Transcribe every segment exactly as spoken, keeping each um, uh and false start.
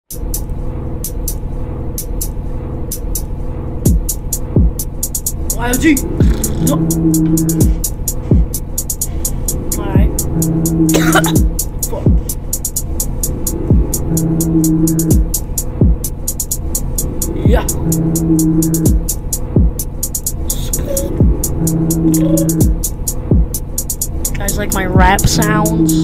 Y O G. Alright. Fuck. Yeah. Guys like my rap sounds?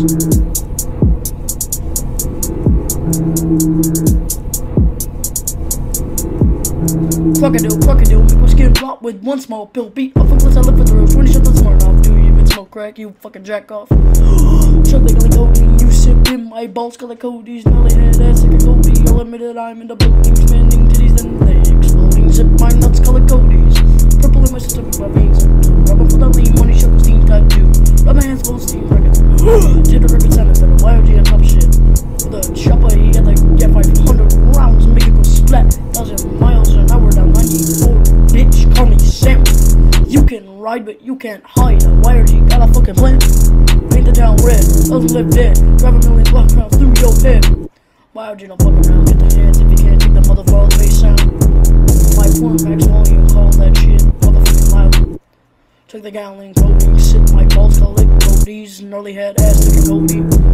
Crocodil, crocodil, make my skin rot with one small pill. Beat off a plus I live for through twenty shots of smirnoff. Do you even smoke crack, you fucking jackoff? Chug like codeine, you sippin, my balls color Codeez. Gnarly, headass, like a Cody. I'll admit it, I'm in the bloating, expanding titties, then they exploding. Zip my nuts, color Codeez. Purple in my system, my veins. Rubber for the lean, money, shekelstein, tattoo. Rub my hands, goldstein, records. Tetrad record soundin, then a Y O G on top shit. With a choppa, he had like, yeah, five hundred rounds, make it go splat. Thousand miles an hour down ninety-four. Bitch, call me Sam. You can ride, but you can't hide. A Y O G got a fucking plan. Paint the town red, doesn't live dead. Drive a million blocks round through your head. Y O G don't fuck around, get the hands if you can't take the motherfucker's bass sound. My point max volume, call that shit motherfucking loud. Took the gallon, codeine, sit my balls, call it Codeez. Gnarly head ass, like a Cody.